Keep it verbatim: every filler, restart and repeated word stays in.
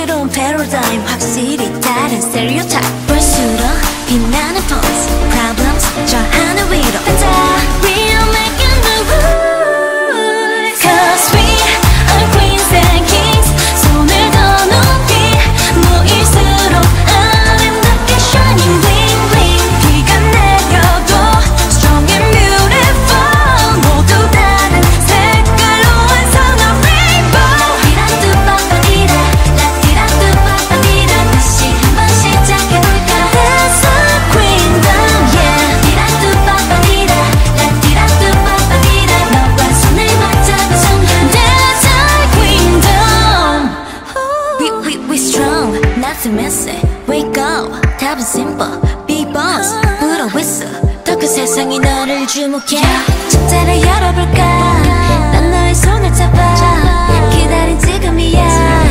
새로운 패러다임 확실히 다른 스테레오타입 볼수록 빛나는 pose problems 저 하늘 위로 다 We are making the rules Cause we are queens and kings 손을 더 높이 모일수록 아름답게 shining bling bling 비가 내려도 strong and beautiful 모두 다른 색깔로 완성한 rainbow 디라뚜빠빠디라 라디라뚜빠빠디라 다시 한번 시작해볼까 That's our queendom yeah 디라뚜빠빠디라 라디라뚜빠빠디라 너와 손을 맞잡은 순간 That's our queendom We, we, we strong, not to miss it We go, 답은 simple Be boss, 불어 whistle 더 큰 세상이 너를 주목해 축제를 열어볼까 난 너의 손을 잡아 기다린 지금이야